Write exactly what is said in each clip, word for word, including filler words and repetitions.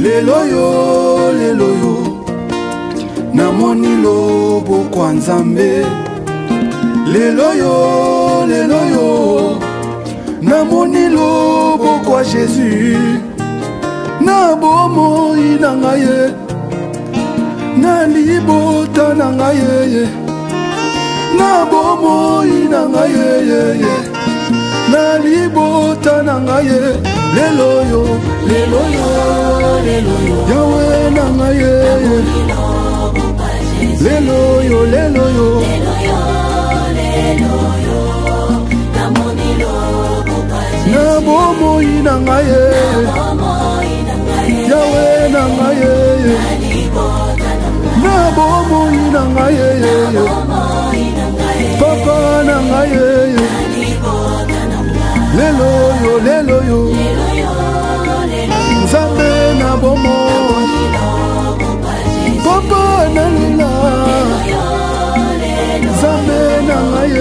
lelo yo lelo yo namoni lobo kwa Nzambe lelo yo lelo yo namoni lobo kwa Jésus na bomoi na ngai na libota na ngai na bomoi na ngai na libota na ngai lelo yo lelo yo lelo yo Yahweh na ngai lelo yo lelo yo na bomoi na ngai Yahweh na ngai na bomoi na ngai papa na ngai lelo yo lelo yo Nzambe na bomoi papa na lila Nzambe na ngai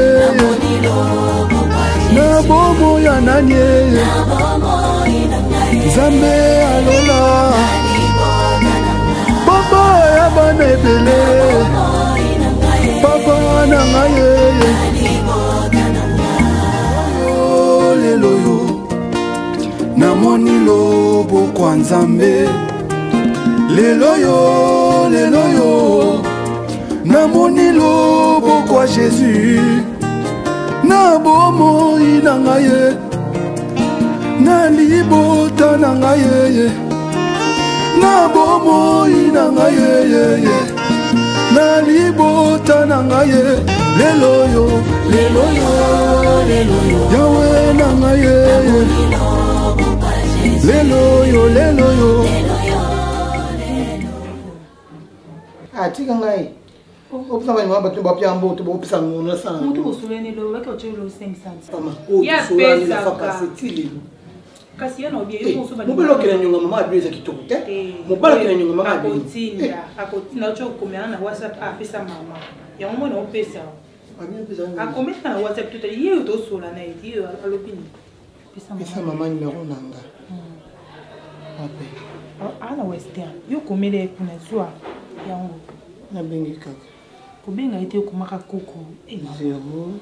na bomoi ya nani Nzambe alola papa ya bana ebele papa na ngai lelo yo namoni lobo kwa Nzambe lelo yo lelo yo namoni lobo kwa Jésus na bomoi na ngai na libota na ngai na bomoi na ngai na libota na ngai lelo yo lelo yo lelo yo Yahweh na ngai lelo yo lelo yo atika ngai opsanga ni wabatu bapya mboto bopisa ngona sana mutu usuleni lo wake ochelo cinq cents mama o usulani la faka setili kasi yana obie yo muso ba mobelo kele nyonga mama adresa kitoko te mobelo kele nyonga mama akotinda akotinda cho komena na WhatsApp afisa mama ya mama na opesa akometa na WhatsApp tout hier to sola na idi alopini pesa mama numéro nanga ape ana western yo komele kuna zwa yango na bengi kaka kubenga ite kumaka kuku zero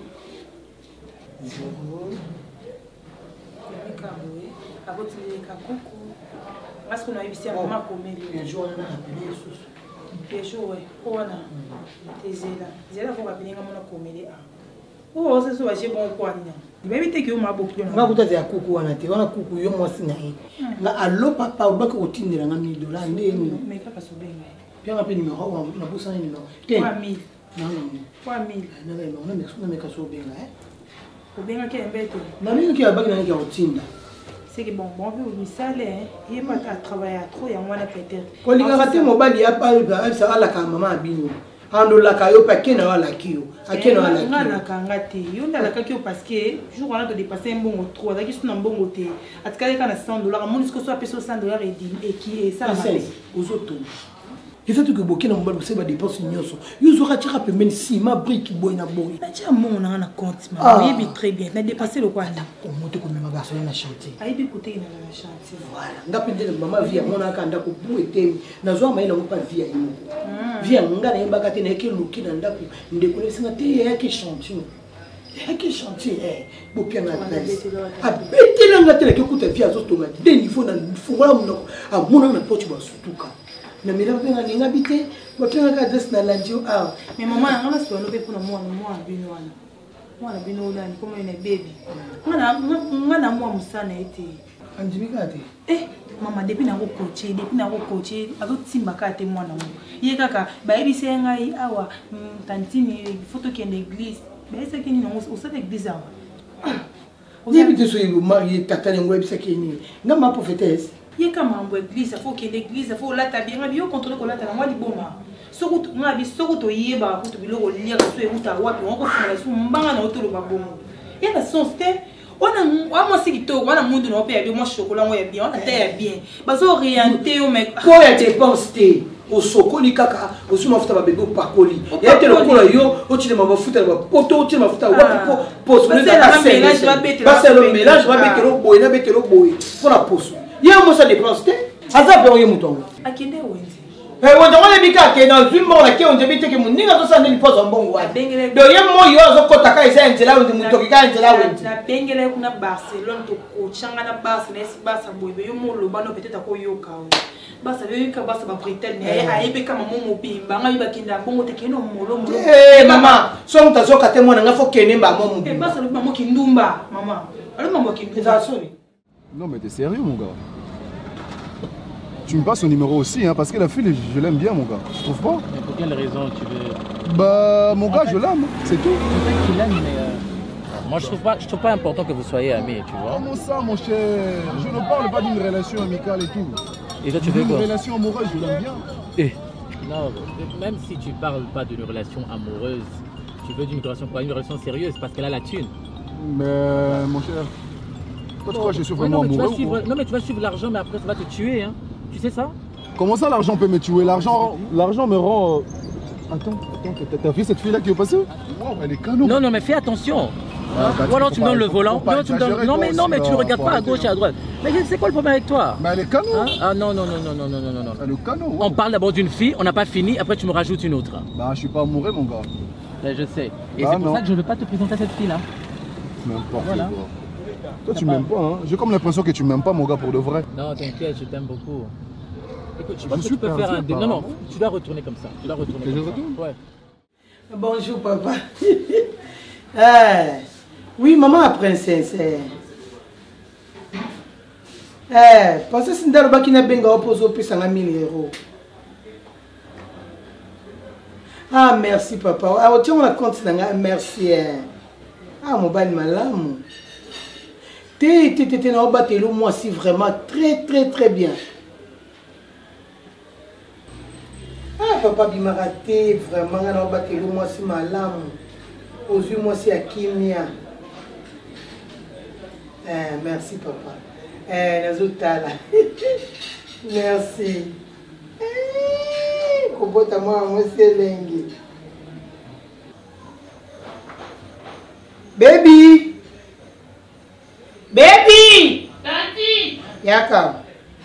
zero ikawe abotileka kuku parce na ibisia mama komele un jour on a appelé Jesus Yesho we ona tezela zela ko babilenga mona komele a o se so baje bon kwa nya dibebi te ki o mabokyo na ngakuta ya kuku wana te wana kuku yo mwasi na ye nga allo papa obaka otindira nga mille dollars ndeni mais kaka so benga bien rappelé numéro wa na bosa ni numéro trois mille non non trois mille na na na na na meka so benga eh o benga ke mbeto na mimi ki abaki na ki otinda c'est que bon bon vu salaire il est pas à travailler trop ya mwana peut-être ko linga kati mobali ya pa ba sa ala ka mama abino ando la kayo pa kena wala kiyo akena wala kiyo ngana kanga te yo ndala ka kiyo parce que jour on a de dépasser un bon trop avec sur un bon côté atkale kana cent dollars mon jusqu'au soit peso cent dollars et dit et qui est ça la malle aux autres et ça tu que bokena mobali c'est ba dépense nyonso yo zo ratira pe même si ma brique boy na boy na tia mon na na compte ma oui très bien na dépasser le quoi là on monte comme ma garçon na chantier ai bi côté na na chantier voilà ngapendele mama via mona ka ndako bu etemi na zo ma ina mo pa via imo via ngana yembaka te na ke luki na ndako ndeko lesinga te ya ke chantier ya ke chantier eh bo pia na place a betela ngate ke kuta via zo tonga de niveau na fungola munoko a mona na pochi ba sutuka na mira penga ninga bite ba penga ka adresse na landio ah mais maman ngana so no pe pona mwana mwana bino wana mwana bino ulani kama ina baby ngana ngana mwa musana ete anjimika te eh mama depuis na ko coacher depuis na ko coacher azo timba ka te mwana mo ye kaka ba ebise ngai awa tantini photo ki en église mais c'est que ni non au cette église awa ni bite so yibo marié tata ngo ebise ki ni ngama prophétesse ye kama mambo église faut que l'église faut la tabia ngabi yo contrôler ko la tala moi liboma soko ngabi soko to yeba ko to biloko lia ko so emuta wapi on ko funa su mbanga na otolo babomo ye na sens te ona moi c'est kitoko wana mundu na opé bien moi chocolat moi bien on ta bien bazo orienter au mec ko ya dépense te o sokoli kaka o suma futa ba bébé pakoli ya te lokola yo o tile mama futa ba poto o tile mafuta wapi po poso na la mélange va bête parce le mélange va bête ro boy na bête ro boy pour la poso ya mo ça dépense te aza pe oye mutongo akende wenzi eh wonde ngone bika ke na zimbo na ke onje biteke muninga to sande lipozo mbongo wa bengele do ye mo yo zo kota ka isa njela wonde mutoki ka njela wonde na bengele kuna Barcelone to kochanga na Barca na esi Barca boyebe yo mo lobano peut-être akoyoka Barca yo ka Barca ba Britel ne ayebe kama mo mobimba nga bibakinda bongo tekeno molo molo eh mama so mutazoka te mwana nga fo kene mba mo mobimba eh Barca lo mama kindumba mama alo mama kindumba soni. Non mais t'es sérieux mon gars? Tu me passes son numéro aussi hein, parce que la fille je l'aime bien mon gars, tu trouves pas? Mais pour quelle raison tu veux? Bah mon gars je l'aime, c'est tout. Peut-être qu'il l'aime mais euh... moi je trouve pas, je trouve pas important que vous soyez amis, tu vois. Comment ça mon cher? Je ne parle pas d'une relation amicale et tout. Et toi tu veux Une quoi? relation amoureuse je l'aime bien. Eh non, même si tu parles pas d'une relation amoureuse, tu veux d'une relation quoi? Une relation sérieuse parce qu'elle a la thune. Mais mon cher, toi tu crois que je suis Ouais, vraiment non, mais tu vas amoureux suivre, ou quoi? non mais tu vas suivre l'argent mais après ça va te tuer hein. Tu sais ça? Comment ça l'argent peut me tuer? L'argent l'argent me rend... Euh... Attends, attends, t'as vu cette fille là qui est passée? Wow, elle est canon. Non, non mais fais attention. Ah, bah, ou alors faut tu me pas- donnes le faut- volant. faut pas Non, tu me donnes- exagérer, non toi mais non aussi, mais tu là, ne regardes faut pas à arrêter, gauche et à hein. droite. Mais c'est quoi le problème avec toi? Mais elle est canon. Hein? Ah non non non non non non non non non. Elle est canon. On parle d'abord d'une fille, on n'a pas fini, après tu me rajoutes une autre. Bah je suis pas amoureux mon gars. Là, je sais. Et Ah, c'est pour non. ça que je ne veux pas te présenter à cette fille là. N'importe Voilà. quoi. Toi tu T'as m'aimes pas hein. J'ai comme l'impression que tu m'aimes pas mon gars pour de vrai. Non, t'inquiète, je t'aime beaucoup. Écoute, je Je pense que suis tu peux perdu, faire un... dé- Non, non, apparemment. tu dois retourner comme ça. Tu dois retourner Que je comme ça. retourne? Ouais. Bonjour papa. eh, oui maman la princesse. Eh, eh parce que si ndalo bakina benga opose opesa nga mille euros. Ah merci papa. Ah o tiens on compte nanga merci. Eh. Ah mon bal malamu. Té té té na obatelo moi si vraiment très très très bien. Ah papa bimaraté vraiment na obatelo moi si malamu. Ozui moi si akimia. Eh merci papa. Eh nazotala. Merci. Eh kobota moi moi selengi. Baby. Baby. Tati. Yaka.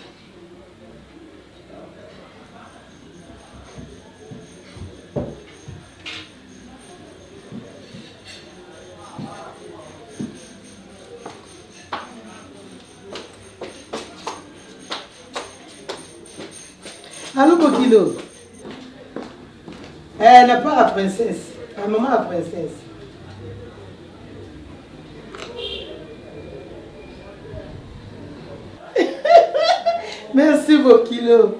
Allô Bokilo. Elle n'a pas la princesse. La maman la princesse. Merci Bokilo.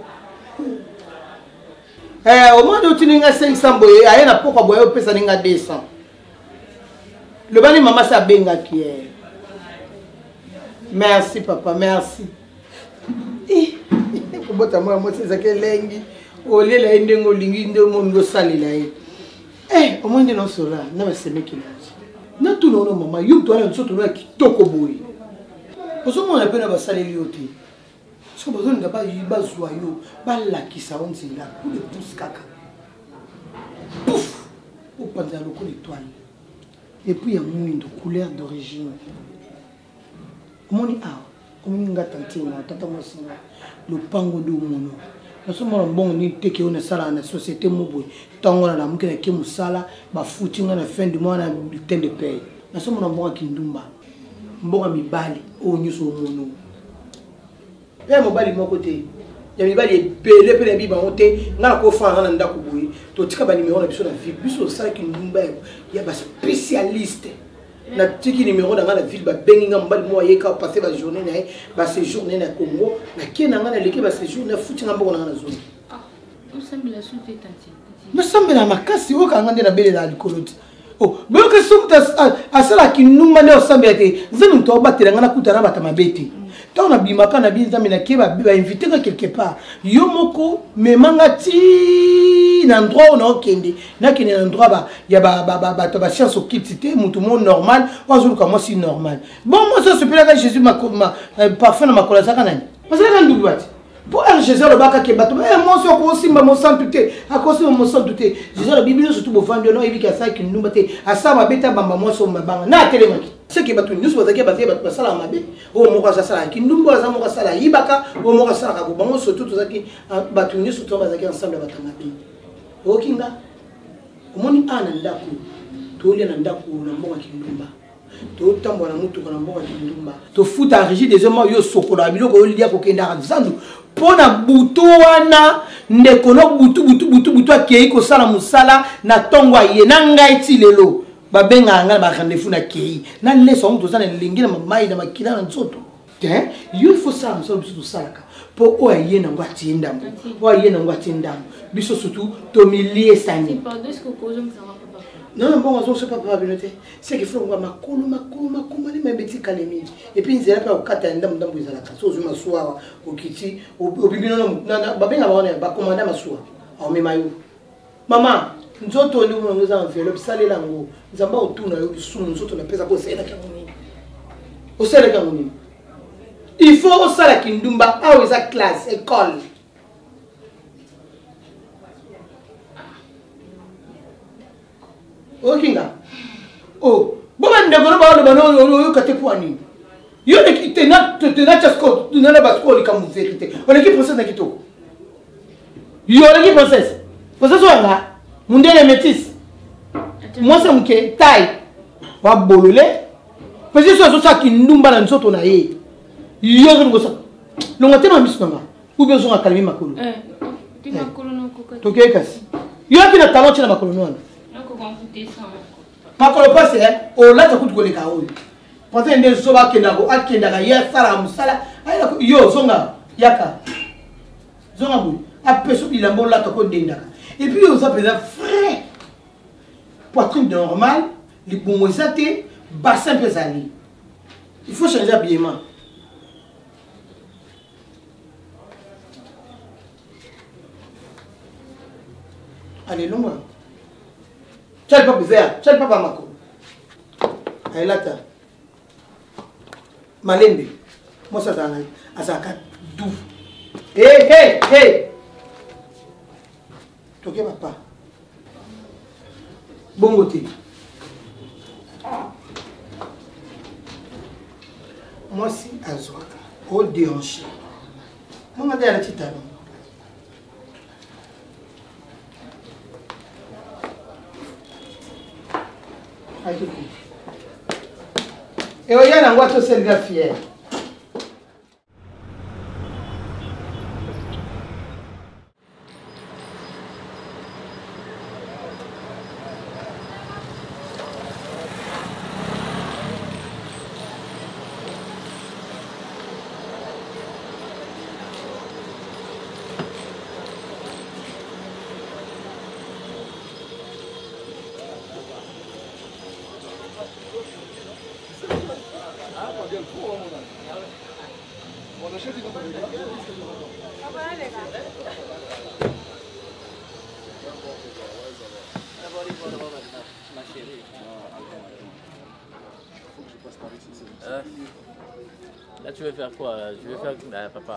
Eh, au moins où tu n'as cinq cents boyés, il y a pourquoi boyé au pesa n'inga deux cents. Le bani maman sa benga qui est. Merci papa, merci. Eh, kobota moi moi c'est ça que lengi. Olé la ndengo lingi ndemo ngo sali la e. Eh, au moins de non sola, na ba seme ki naji. Na tu no no mama, yu to na so to na kitoko boy. Oso mo na pena ba sali lioti. So ba zone ba yi ba zwa yo, ba la ki sa onzi la pour le pouce kaka. Pouf! Au pantalon ko l'étoile. Et puis il y a une couleur d'origine. Moni ah, comme une gatantina, tata mo singa. Le pango do mono. Naso mo bon ni teke ona sala na société moboy. Tango na muke na kemu sala, ba futinga na fin du mois na bulletin de paie. Naso mo bon kindumba. Mboka mibali o nyuso mono. Eh mobali moko te. Ya mibali belé pe na biba ote, ngala ko fa ngana ndako boy. To tika ba numéro na biso na ville, biso sala kindumba ya ba spécialiste. Na tiki numéro dans la ville ba benginga mbali mo yeka passer ba journée na ba séjourner na Congo na kena ngana leki ba séjour na futi ngamba na zone Ah, on sembla souté tati. me sambela makasi o kanga ndena bele la likoloti oh boka sumta asala kinumba ne osambela te zenu to batela ngana kutana bata mabete tant na bimaka na binza mina keba ba inviter quelque part yo moko memanga ti na endroit on a kende na kene na endroit ba ya ba ba ba ba ba science okitité mutu mo normal ozo ka moi si normal bon moi ça se peut là Jésus ma parfum na makola saka nani parce que ndu bati pour un Jésus le baka ke bato eh moi so ko simba mo sans douter a ko simba mo sans douter Jésus la Bible surtout bo vendre non ebika ça ki ndumba te asa mabeta bamba moi so mabanga na telemaki C'est que batu nyuso bazaki bazaki batu basala mabe o moko asala kindumbu aza moko asala yibaka o moko asala ka bango surtout tozaki batu nyuso to bazaki ensemble batanga pe o kinga omoni ana ndako to lia na ndako na mbonga kindumba to tambo na mutu na mbonga kindumba to futa régime des hommes yo sokola biloko yo lia ko kenda zandu pona butu wana ndekono butu butu butu butu akei ko sala musala na tongo ye na ngai ti lelo babenga nga ba rendez-vous na kei na leso on tozana lingi na mai na makila na nzoto te il faut ça musala biso salaka po o ye na ngwati ndambo o ye na ngwati ndambo biso surtout to milie sani pardon est-ce que cause me ça va pas non bon on se pas pas binoté c'est que faut ngwa makolo makolo makoma ni mebeti kalemi et puis nzela pa okata ndambo ndambo ezala ka so zuma soa okiti obibino na babenga ba ona ba komanda masua au memayo mama nzoto ndi ngo za envelope salela ngo nzamba otuna yo sunu nzoto na pesa ko sela ka ngoni o sela ka ngoni il faut o sala kindumba au eza classe école o kinga oh boma ndegoro ba lo bano yo kate kwani yo ne kitena tena chasko tuna ba skoli comme vérité on est qui princesse na kitoko yo ne qui princesse princesse wanga mundele métis moi c'est mke taille wa bolole parce que so ça qui ndumba na nsoto na ye yo ngo sa longa tema misonga ou bien zonga kalmi makolo eh ti makolo no ko to ke kasi yo ki na talent na makolo no ko ko futé ça makolo passe o la ta kutu koleka oyo pata ende zoba kenda ko akenda ka ya sala musala ayela yo zonga yaka zonga bu apeso bilambo la ta ko dendaka et puis on s'appelle frère poitrine normale les bons exactés bassin pesali il faut changer habillement allez loin tu as pas vert tu as pas mako allez là ta malembe moi ça dans azaka dou hey hey hey toke papa bon côté moi si azwaka au déhanché moi m'a dit à la petite talon aïe tout et oya na ngwa to selga fier Euh, là, tu veux faire quoi? Je veux faire... Bah, papa.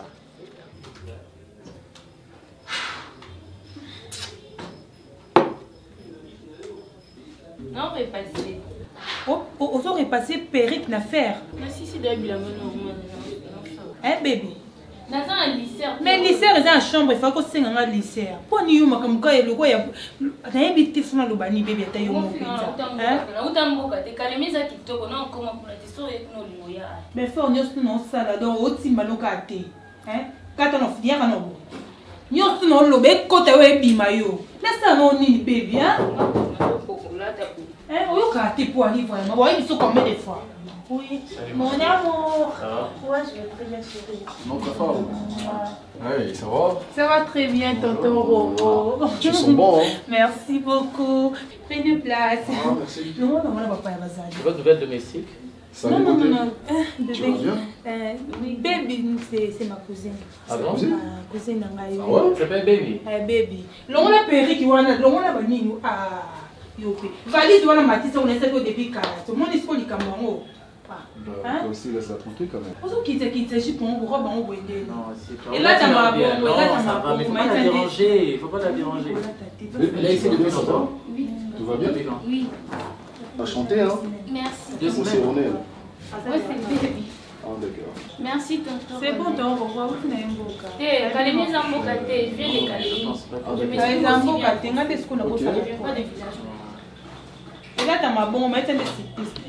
non repasser Oh, oh, on repasser perruque na faire. mais si c'est d'habiller la normal Hein, baby? dans un lycée Mais lycée est en chambre, il faut que c'est un lycée. Pour nous, ma comme quoi le quoi ya na ebiti funa lo bani baby ta yo mo penza. Hein? utamboka te kalemeza kitoko na koma kuna tiso et no limoya Mais faut nous non sala donc oti maloka te. Hein? Kata no fudia kana bo. Nyo tu no lo be kota we bi mayo. Laisse non ni baby hein? Hein, on y a pour aller vraiment. Bon, ils sont combien de fois? Oui. Mon amour. Ça va? Ouais, je vais très bien chérie. Non, très fort. Oui, ça va? Ça va très bien, tonton Roro. Tu sens bon, hein? Merci beaucoup. Fais une place. Ah, merci. Non, non, non, papa, il va ça. C'est votre nouvelle domestique? Ça Non, va non, non, côté? non. Euh, Tu vas bien? euh, oui, baby, c'est ma cousine. Ah bon? Cousine? Ma cousine Nangaï. Ah ouais? Ça s'appelle Baby? Eh, baby. L'on a perruque, on a l'on a banni. Ah, yope. Valise, on a matissé, on essaie de depuis quatre. Tout le monde est pour les camarades. Bah, toi aussi, laisse-la tranquille quand même. Pourquoi quitter quitter je prends robe en haut et Non, c'est pas... Et là, t'as ma bien. bombe, Non, là, t'as ça ma va, mais faut bombe, pas la mais déranger. Il faut pas la déranger. Elle est ici depuis longtemps? oui Tout va bien? oui T'as chanté, hein? merci Deux C'est semaines. Ronel. Ouais, c'est baby. Ah, d'accord. Merci, tonton. C'est bon, t'en revois. Où tu n'as un beau cas? Eh, Kalemi Zamboka, je viens de Kalemi. Je me suis Zamboka, tu as des scouts. Je viens pas de village. Et là, tu as ma bombe, mais tu as des cyclistes.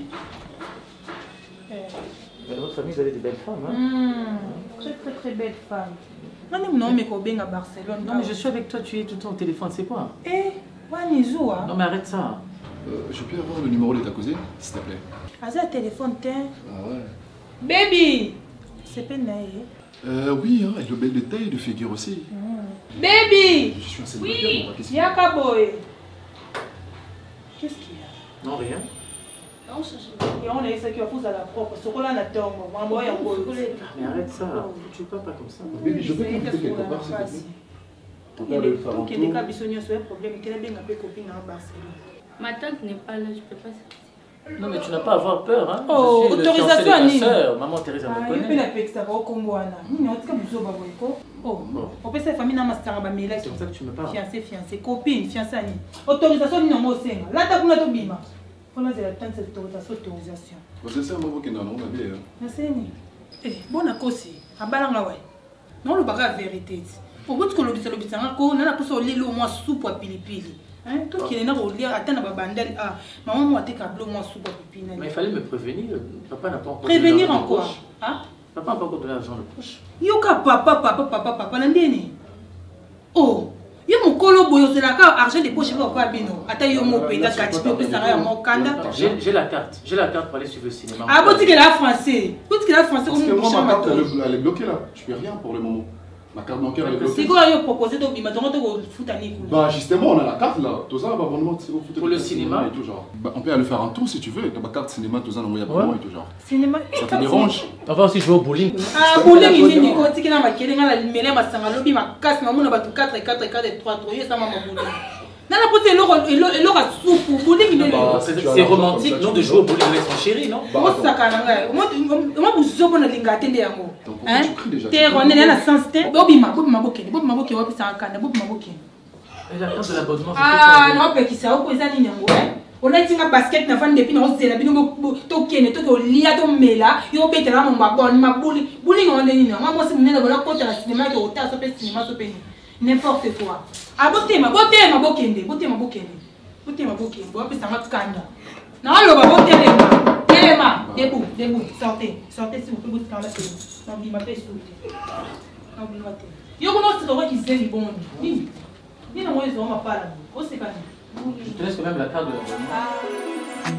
Dans votre famille, vous avez des belles femmes. Hein? Mmh. Très, très, très belle femme. Non, non, mais quand bien à Barcelone. Non, mais je suis avec toi, tu es tout le temps au téléphone, c'est quoi? Eh, Wanizou, hein? Non, mais arrête ça. Euh, je peux avoir le numéro de ta cousine, s'il te plaît? As-tu un téléphone, tiens? Ah ouais. Baby! C'est pas naïf. Euh, oui, hein, elle est belle de taille, de figure aussi. Mmh. Baby! Je suis un Oui. célibataire, qu'est-ce qu'il y a? Yaka boy. Qu'est-ce qu'il y a? Non, rien. Non, je sais Et on a essayé de faire la propre. Ce qu'on a la tombe. On va y avoir. Mais arrête ça. Tu ne parles pas comme ça. Baby, je peux t'inviter quelque part, s'il te plaît? On peut aller faire un Il y a des tour. cas bisognes sur un problème. Il y a des copines à Barcelone. Ma tante n'est pas là, je peux pas sortir. Non, mais tu n'as pas à avoir peur. Hein? Oh, Je suis le autorisation fiancé de à ta Nîmes. sœur. Maman Thérèse me Ah, il y a connaît. la pexta au Comboana. Il y a un bisou baboyko. Oh, on peut se famille dans ma star bamela. C'est comme ça que tu me parles. Fiancé, fiancé, copine, fiancé à Nîmes. Autorisation ni non senga. Là t'as pour la tobima. Voilà, c'est la tante cette autorisation, autorisation. Vous êtes un mauvais qui n'en a pas bien. Naseni. Eh, bon akosi. Abalanga ouais. Non le baga vérité. Pour vous que l'obisa l'obisa ngako, nana pour ça lelo moi soupe à pilipili. Hein, tout qui est là au lire attendre ba bandel ah, maman moi t'es câble moi soupe à pilipili. Mais il fallait me prévenir. Papa n'a pas encore Prévenir donné l'argent de encore. poche. Hein? Papa n'a pas encore donné l'argent de poche. Yoka papa papa papa papa nandeni. Oh, yo mokolo boyo c'est la carte argent de poche pas bino. Ata yo mo peda kati pe ça ya mo kanda. J'ai j'ai la carte. J'ai la carte pour aller suivre le cinéma. Ah bon tu que la français. Vous que la français Parce que comme moi, ma carte, elle est- elle est bloquée là. Je peux rien pour le moment. Ma carte bancaire, elle est C'est bloquée. quoi yo proposer to bima tongo to foot ani kula. Bah, justement, on a la carte là. Tout ça, abonnement, tu sais, au foot- Pour le cinéma. et tout genre. Bah, on peut aller faire un tour si tu veux. T'as ma carte cinéma, tout ça, on a abonnement et tout genre. Cinéma. Ça te dérange? On va aussi jouer au bowling. Ah bouling ni ni ko tikina makele ngala mele masanga lobi makasi na mona batu quatre quatre quatre trois trois yo ça mama bouling. Nana pote elo elo elo ka soupe bouling ni. Bah, C'est tu as c'est la- romantique, comme ça, non, tu de peux- jouer au bowling avec son chéri, non? Bah, Moi attends. ça kana ngai. Moi moi buzo bona linga tende yango. Donc, pourquoi Hein? tu cries déjà? Te ronne na sens te. Bobima bobima bokene bobima bokene wapi ça kana bobima bokene. Et la carte de l'abonnement, c'est Ah, quoi? non, parce que ça, on peut aller n'yango. On a dit que basket na fan depuis on se la bino to kene to ko lia to mela yo bete la mon babon ma bouli bouli on est ni moi moi c'est mon na bola côté la cinéma que hôtel so pe cinéma so pe n'importe quoi. Ah boté ma boté ma bokende boté ma bokende boté ma bokende bo pe ça ma kanda. Non lo ba boté le ma tema debout debout sortez sortez si vous pouvez vous là télé. Non bi ma pe souté. Non bi ma télé. Yo kono se ko ki zeli bon ni. Ni na moi zo ma para. O se kana. Je te laisse quand même la carte de l'abonnement.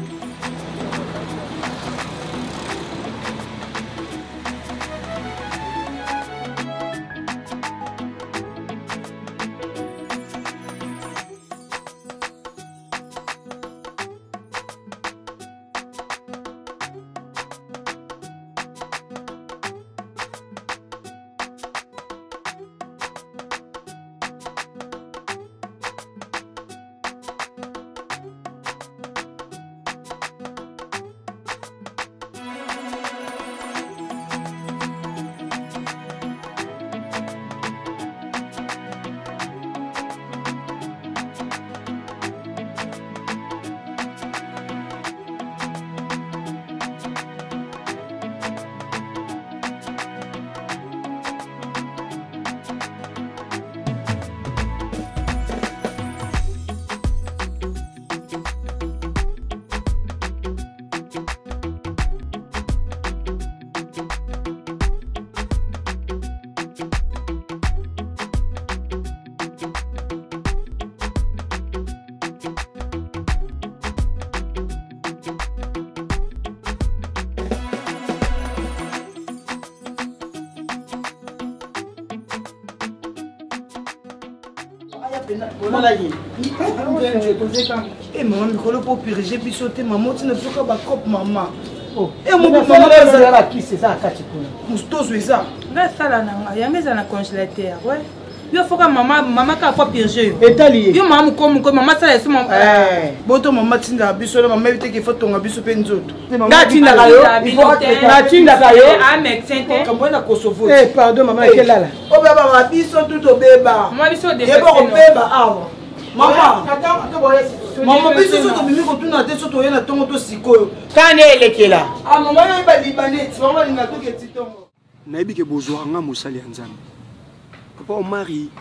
Eh maman mikolo pour piriger biso te maman tina biso ka ba cop maman. Oh. Eh mon Maman, papa maman, ça la qui c'est ça kati kuna. Mustozo eza. Nga sala na nga yango eza na congélateur ouais. Yo foka mama mama ka fa purger yo. Etali. Yo mama ko ko mama sala eso mama. Eh, boto mama tinda biso na mama yite ke foto nga biso pe nzoto. Nga tinda ka yo. Na tinda ka yo. Ah médecin te. Kambo na Kosovo. Eh, pardon, maman, quelle là? O beba ba biso tout o beba. Moi biso de. Yebo ko beba awa. Mama, attends, attends, Maman, biso so to bimi ko tuna te so to yena tongo to sikoyo. Kane elekela. Ah maman yo ba libanais, maman linga to ke titongo. Nayebi ke bozwa nga mosali ya Nzambe. Papa Omari,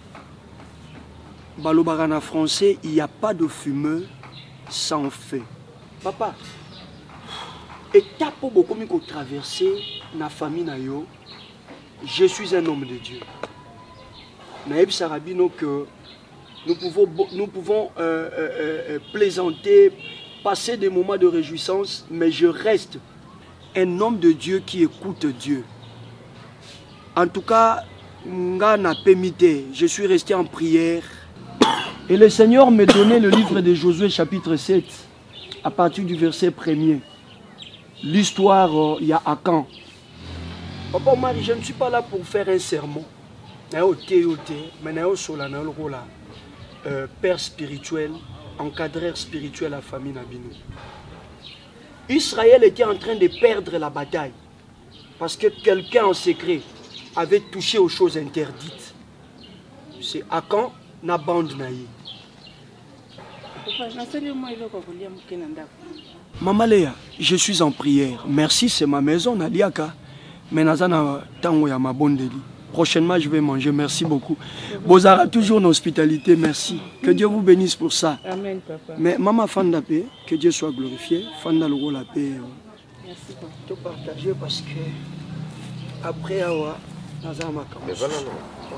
balobaka na français, il n'y a pas de fumeur sans feu. Papa, étape pour beaucoup de traverser na famille na yo, je suis un homme de Dieu. Naïb Sarabino que nous pouvons, nous pouvons euh, euh, euh, plaisanter, passer des moments de réjouissance, mais je reste un homme de Dieu qui écoute Dieu. En tout cas, je suis resté en prière. Et le Seigneur me donnait le livre de Josué chapitre sept, à partir du verset premier. L'histoire, il y a Akan. Papa Marie, je ne suis pas là pour faire un sermon. Mais euh, père spirituel, encadreur spirituel à la famille Nabino. Israël était en train de perdre la bataille parce que quelqu'un en secret avait touché aux choses interdites. C'est Akan na bande naïe. Maman Léa, je suis en prière. Merci, c'est ma maison, Naliaka. Mais Nazana tango ya ma bonne délit. Prochainement, je vais manger. Merci beaucoup. Bozara, toujours en hospitalité. Merci. Que Dieu vous bénisse pour ça. Amen, papa. Mais maman, fan de la paix, que Dieu soit glorifié. Fan de la paix. Merci, papa. Tout partager parce que après avoir, Nazana ma Mais voilà, non.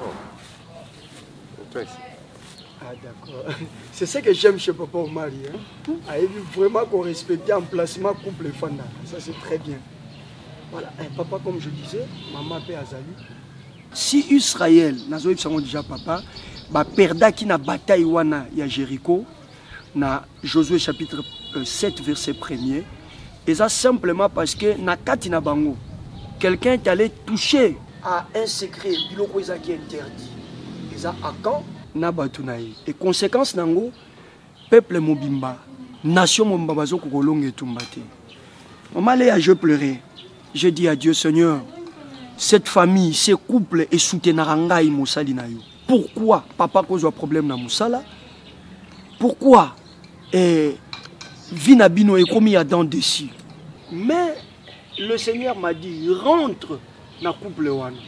Oh. Ah, d'accord. C'est ça que j'aime chez Papa Omari. Hein? Ah, il veut vraiment qu'on respecte l'emplacement couple Fanda. Ça, c'est très bien. Voilà. Et papa, comme je disais, maman paix Azali. Si Israël, nous avons déjà papa, bah perda qui na bataille wana ya Jéricho, na Josué chapitre sept verset premier, et ça simplement parce que na kati na bango, quelqu'un est allé toucher à un secret, biloko qui est interdit. Et ça à quand na batunaï. Et conséquence nango, peuple mobimba, nation mobimba bazo kokolonge tumbate. Maman Léa, je pleurais. Je dis à Dieu, Seigneur, cette famille, ces couples et soutenarangaï Moussali na yo. Pourquoi papa cause un problème na Moussala? Pourquoi eh, Vinabino est commis à dents dessus? Mais le Seigneur m'a dit, rentre dans le couple wana.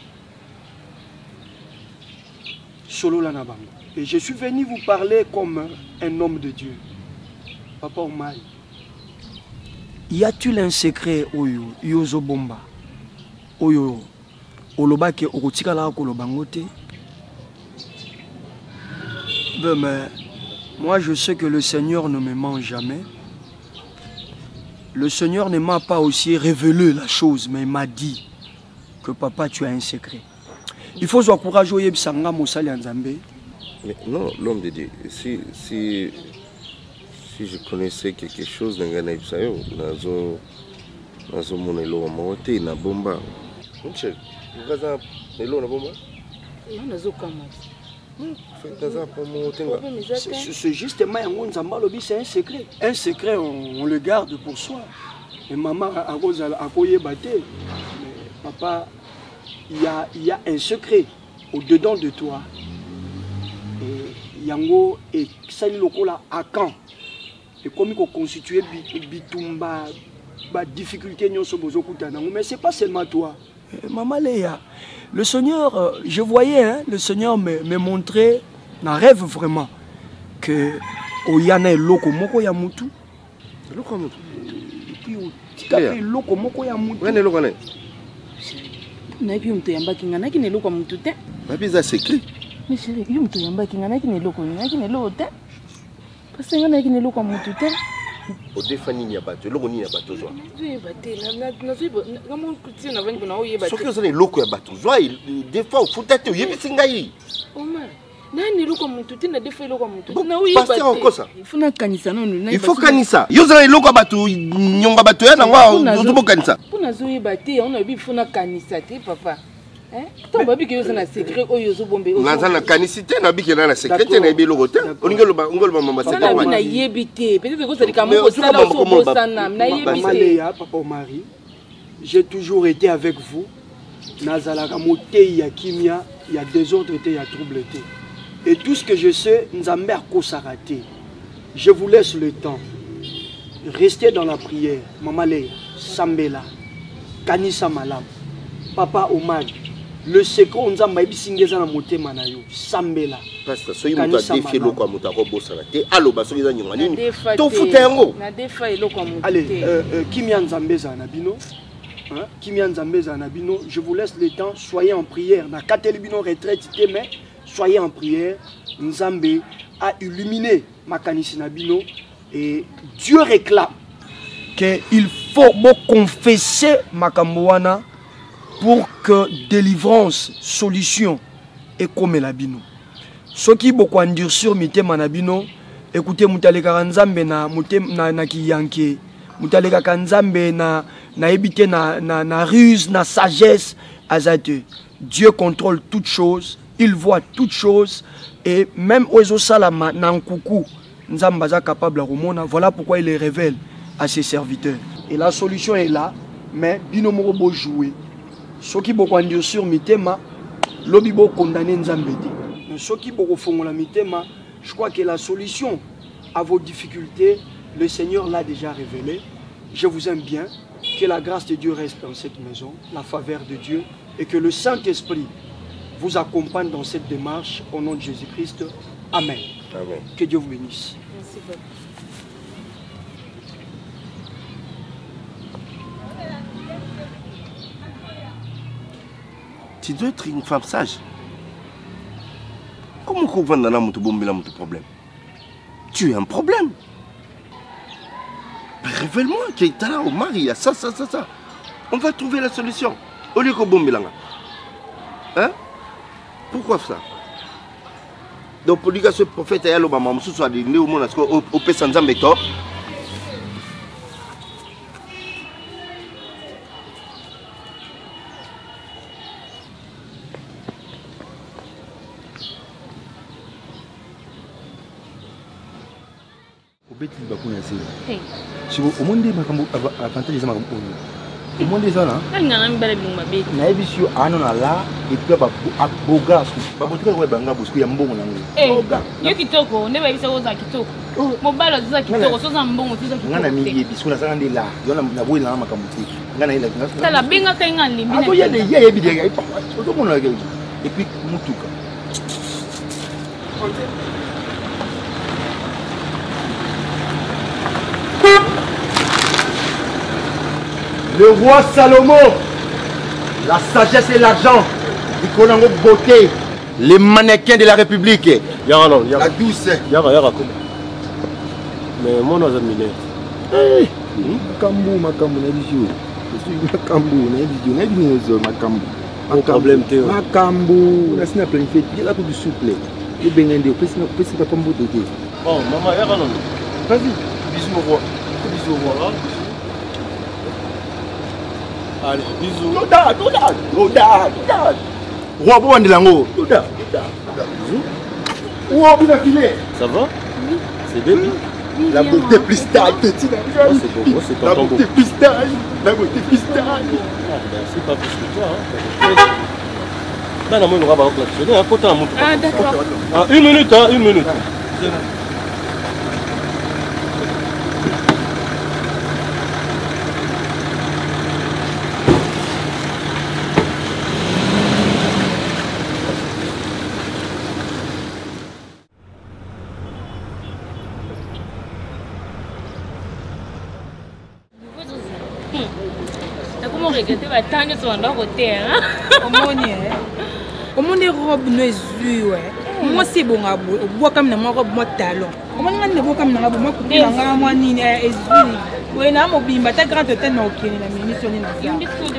Solo la nabango. Et je suis venu vous parler comme un homme de Dieu. Papa Omari. Y a-t-il un secret oyo yozo bomba? Oyo olobake okotika la kolobangote? Ben mais moi je sais que le Seigneur ne me ment jamais. Le Seigneur ne m'a pas aussi révélé la chose, mais il m'a dit que papa tu as un secret. Il faut soit courageux et sanga mosali nzambe. Mais non, l'homme de Dieu, si si si je connaissais quelque chose dans Ghana Ibsayo, nazo nazo monelo maote na bomba. Monsieur, vous avez monelo na bomba? Non, nazo kama. C'est justement c'est un secret. Un secret, on, on le garde pour soi. Et maman a accoyer batté. Mais papa, il y a, il y a un secret au-dedans de toi. Et Yango et Sali Lokola à quand? Et comme il faut constituer bitumba, ba difficulté mais c'est pas seulement toi. Maman Léa, le Seigneur, je voyais, hein, le Seigneur me, me montrait, dans rêve vraiment, que Oyana est loko moko ya mutu. Loko mutu. Et loko moko ya mutu. Ouais, ne loko ne. Na pi mtu yamba kinga na kine loko mutu te. Na pi za secret. Mais chérie, yo mtu yamba kinga na kine loko na kine loko te. Parce que na kine loko mutu te. Au défani ni abato, loko ni abato zo. Oui, baté na na zo na mon kuti na vangi na oye baté. Soki zo ne loko ya bato zo, des fois faut tête yebisi ngai. Omar, nani loko mutu te na defa loko mutu. Na oye baté. Il faut na kanisa non na. Il faut kanisa. Yo zo ne loko bato nyonga bato ya na ngwa zo bo kanisa. Pour zo oye baté, on a bi faut na kanisa te papa. Hein? Ton babi que yo na secret oyo zo bombe. Na na kanisité na bi que na secret na bi loko te. Oningelo ba ngolo mama secret. Na na yebité. Peut-être que ça dit comme ko sala so bo sana na yebité. Papa Omari, j'ai toujours été avec vous. Nazala kamote ya kimia, il y a désordre, il y a trouble. Et tout ce que je sais, Nzambe a kosarate. je vous laisse le temps. Restez dans la prière. Maman Léa, Sambela, Kanisa Malam, Papa Omar, le secret on zamba ibisingeza na motema na yo. Sambela. Pasteur, soyi muta défier loko muta ko bosala te. Allo ba soki za nyonga nini? To futa yango. Na défa eloko muta. Allez, euh, euh, Kimia Nzambeza Nabino. Hein? Kimia Nzambeza Nabino, je vous laisse le temps, soyez en prière. Na Katelibino retraite mais soyez en prière. Nzambe a illuminé Makanisi Nabino et Dieu réclame qu'il faut confesser Makamboana pour que délivrance, solution et comme la bino. Ce qui beaucoup endurcir mité manabino, écoutez mutaleka Nzambe na muté na na kiyanke, mutaleka Nzambe na na ebité na na na ruse, na sagesse azate. Dieu contrôle toutes choses, il voit toutes choses et même oiseau salama nan coucou Nzambaza capable à remona. Voilà pourquoi il les révèle à ses serviteurs. Et la solution est là, mais bino moko bo jouer. Ceux qui beaucoup endurent sur mitema, lobi bo condamné Nzambe. Mais ceux qui beaucoup font la mitema, je crois que la solution à vos difficultés, le Seigneur l'a déjà révélé. Je vous aime bien, que la grâce de Dieu reste dans cette maison, la faveur de Dieu, et que le Saint-Esprit vous accompagne dans cette démarche au nom de Jésus-Christ. Amen. Amen. Que Dieu vous bénisse. Merci beaucoup. Tu dois être une femme sage. Comment tu vas dans mon problème? Tu as un problème. Révèle-moi que tu as là au mari, il y a ça, ça, ça, ça. On va trouver la solution. Au lieu que bombe là. Hein? Pourquoi ça? Donc pour dire que ce prophète est là, le maman, ce soit dit, au monde, au P sans Zambeto. Hey. Si vous au monde des avantages des avantages au monde des là. Na ebisi yo ano na la et puis ba boga su. Ba botuka ko banga busku ya mbongo na ngo. Eh, yo kitoko, ne ba bisa ko za kitoko. Mo balo za kitoko, so za mbongo za kitoko. Ngana mi ye bisu na sanga de la. Yo na na boyi na makamuti. Ngana ile ngana. Tala benga kai ngani mbina. Ato ye de ye ye bi de ga. To mo na ga. Et puis mutuka. Le roi Salomon, la sagesse et l'argent, du Konango beauté, les mannequins de la République. Yara non, yara. La douce. Yara, yara comme. Mais mon nom est Minet. Eh, Makambu, Makambu, Nabijo. Je suis Makambu, Nabijo, Nabijo, Makambu. Mon problème, Théo. Makambu, on a signé planifié, il y a là pour du souple. Il y a bien des petits Makambu de thé. Bon, maman, yara non. Vas-y, bisous au roi. Bisous au roi. Allez, bisous. Doda, Doda, Doda, Doda. Roi Boan de Lango. Doda, Doda. Bisous. Roi bien filé. Ça va? Oui. C'est bébé. La beauté pistage, petit. Oh, c'est beau, c'est la beauté pistage. La beauté pistage. Merci, pas plus que toi. Hein. Ben, non, on va pas klaxonner. Hein. Côté à mon Ah, d'accord. Ah, une minute, hein, une minute. Comment les robes ne jouent? Moi c'est bon à boire comme dans ma robe moi talon. Comment on ne boit comme dans ma robe moi couper dans ma moi ni et jouer. Oui na mo bimba ta grand hôtel na okene na mission ni na ça.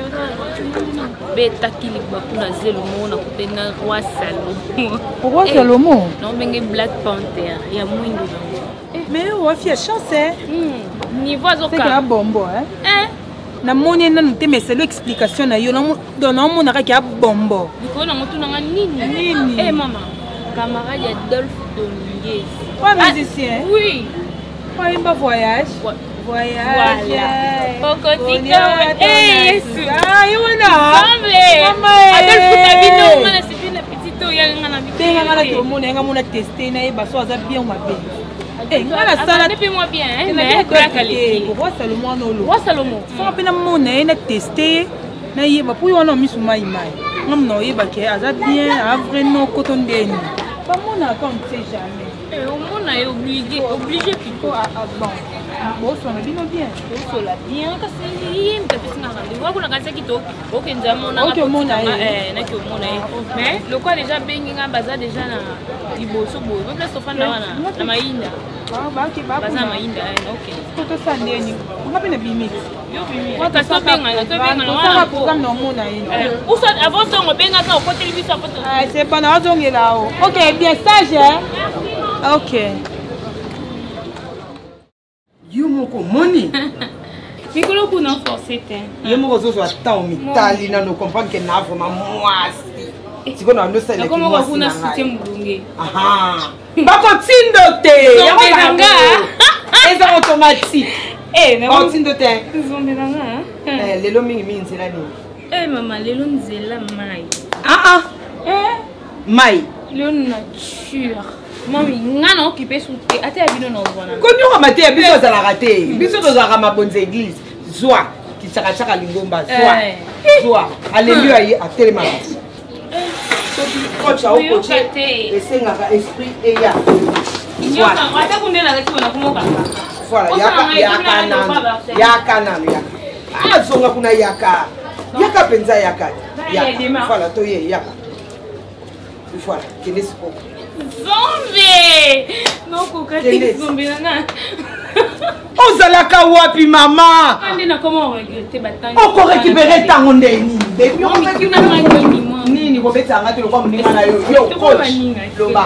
Beta kili bakuna zelo mona kupenga roi Salomon. Roi Salomon? Non bengi Black Panther ya mwindo nango. Mais on fait chance hein. Niveau zoka. C'est un bonbon hein. Hein? Na moni na nte meselo explication na yo na dona mo na ka bombo. Biko na mutu na nini? Nini? Eh maman, camarade Adolphe Dominguez. Pas musicien? Oui. Pas un voyage. Voyage. Voilà. Au quotidien. Eh Yesu. Ah, yo na. Semble. Adolphe Tabino ngana c'est bien la petite oya ngana biko. Tenga ngana to mo nga mo na tester na e baso aza bien ma be. Eh, ngala sala depuis-moi bien, hein, mais quoi qualité. Roi Salomon no Roi Salomon. Faut pe na mona na tester na yeba pour yo na misuma imai. Ngam no yeba ke aza bien, a vrai non coton deni. Pas mona comme tu sais jamais. Eh, au monde est obligé, obligé plutôt à bon. Bon, ça me dit bien. Bon, ça bien parce que il me fait singa rendez-vous. Wa kuna kanisa kito. OK, nzamo na OK, mona eh na ki mona eh. Mais le quoi déjà bengi nga baza déjà na liboso boy. Ba place ofanda wana na mainda. Ah, ba ki ba. Baza mainda eh, OK. Koto sa ndeni. Nga pena bimix. Yo bimi. Wa ka so benga na to benga na wana. Ça programme no mona eh. Ou ça avant ça on benga ka ko télévision photo. Ah, c'est pas na ozongela o. OK, bien sage hein. OK. Yo moko moni. Mikolo kuna forcé te. Yo moko zozo atao mitali na no comprendre que na vraiment mwasi. Tiko na no sele ki mwasi. Comment kuna soutien mulunge. Aha. Ba kotindo te. Yango banga. Eza automatique. Eh, mais kotindo te. Zombe banga. Eh, lelo mingi mingi nzela ni. Eh mama, lelo nzela mai. Ah ah. Eh, mai. Lelo nature. Mami, ngana occupé sous te. Ate abino na zona. Konyo ka mate biso za la raté. Biso to za ma bonne église. Zwa ki chaka chaka lingomba zwa. Zwa. Alléluia yi atelema. So bi coach au coach. Esenga ka esprit eya. Nyoka, ata kundela lati bona kumoka. Voilà, yaka yaka na. Yaka na ya. Ah zonga kuna yaka. Yaka penza yaka. Yaka. Voilà, to ye yaka. Voilà, kende sipo. Zombe! Non, kokate zombe nana. Ozalaka wapi mama? Ande na comment regretter batanga. Oko récupérer tango ndeni. Baby, on va kina ngani moi. Nini ko betsa ngati lokwa muninga na yo. Yo coach. Loba.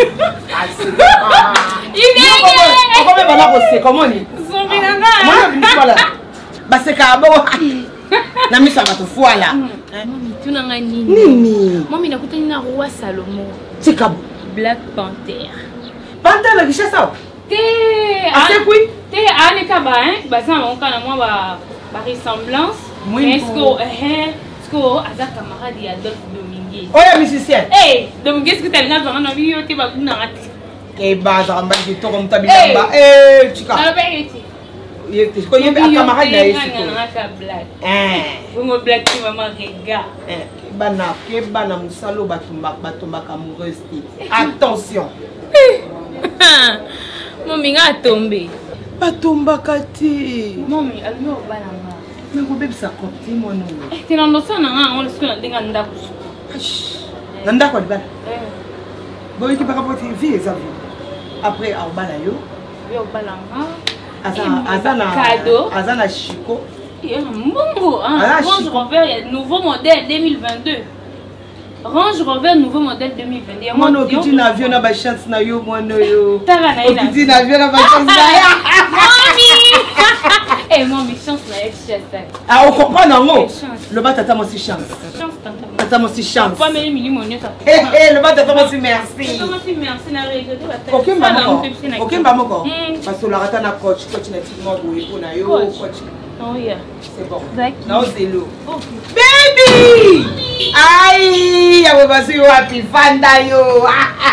Inenge. Oko be bana ko se comment ni? Zombe nana. Moi bisala. Baseka abo. Na misa bato fuala. Mami tuna ngani? Nini? Mami nakutani na Roi Salomon. Tika Black Panther. Panther la richesse. Te assez oui. Te ane kaba hein, baza monka na moi ba ba ressemblance. Mais est-ce que eh est-ce que aza camarade ya Adolphe Dominguez. Oh ya musicien. Eh, Dominguez que t'as nga vanga na biyo te ba kuna ngati. Ke ba za mba di to comme tabilamba. Eh, tika. Na ba yeti. Yeti ko yebe camarade na yesi ko. Nga black. Eh. Bongo black qui maman regarde. Eh, bana ke bana musalo batumba batumba amoureuse. Attention. Mami nga tombe. Batumba kati. Mami alio balanga. Mais vous bébé ça compte mon nom. Eh, tu n'en dosa na nga on se ndinga ndaku. Nanda kwa bana. Eh. Bon qui par rapport à vie ça après au bala yo. Yo balanga. Azana azana cadeau. Azana Chico. Et un bongo hein. Range Rover nouveau modèle deux mille vingt-deux. Range Rover nouveau modèle deux mille vingt-deux. Moi no petit avion na ba chance na yo moi no yo. Tara na ina. Petit avion na ba chance na ya. Mami. Eh mami chance na ex chance. Ah on comprend non. Le bas tata moi si chance. Chance tata. Tata moi si chance. Pas mais mili mon nyota. Eh eh le bas tata moi si merci. Tata moi si merci na regretter ba tata. OK maman. OK maman ko. Parce que la rata na coach coach na tikmo boye ko na yo coach. Oh yeah. C'est bon. Zaki. Now zelo. Baby! Aïe, ya basi wapi fanda yo.